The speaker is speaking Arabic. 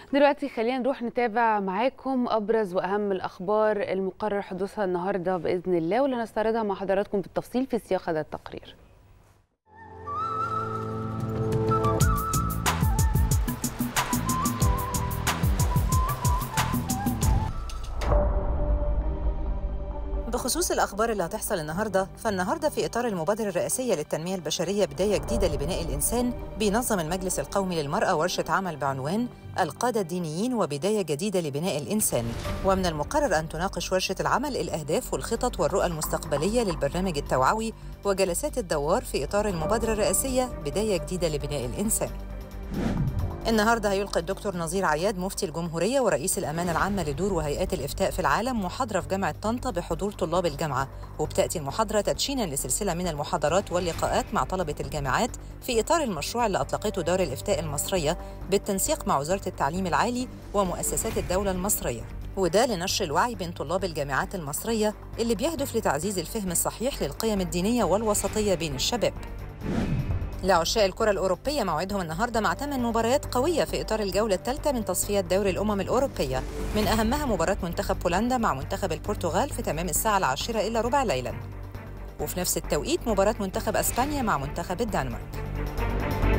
دلوقتي خلينا نروح نتابع معاكم أبرز وأهم الأخبار المقرر حدوثها النهاردة بإذن الله، واللي نستعرضها مع حضراتكم بالتفصيل في سياق هذا التقرير. بخصوص الأخبار اللي هتحصل فالنهاردة في إطار المبادرة الرئاسية للتنمية البشرية بداية جديدة لبناء الإنسان، بينظم المجلس القومي للمرأة ورشة عمل بعنوان القادة الدينيين وبداية جديدة لبناء الإنسان. ومن المقرر أن تناقش ورشة العمل الأهداف والخطط والرؤى المستقبلية للبرنامج التوعوي وجلسات الدوار في إطار المبادرة الرئاسية بداية جديدة لبناء الإنسان. النهارده هيلقي الدكتور نظير عياد مفتي الجمهورية ورئيس الأمانة العامة لدور وهيئات الإفتاء في العالم محاضرة في جامعة طنطا بحضور طلاب الجامعة، وبتأتي المحاضرة تدشيناً لسلسلة من المحاضرات واللقاءات مع طلبة الجامعات في إطار المشروع اللي أطلقته دار الإفتاء المصرية بالتنسيق مع وزارة التعليم العالي ومؤسسات الدولة المصرية، وده لنشر الوعي بين طلاب الجامعات المصرية اللي بيهدف لتعزيز الفهم الصحيح للقيم الدينية والوسطية بين الشباب. لعشاق الكرة الأوروبية موعدهم النهاردة مع 8 مباريات قوية في إطار الجولة الثالثة من تصفيات دوري الأمم الأوروبية، من أهمها مباراة منتخب بولندا مع منتخب البرتغال في تمام الساعة 10:15 ليلاً، وفي نفس التوقيت مباراة منتخب أسبانيا مع منتخب الدنمارك.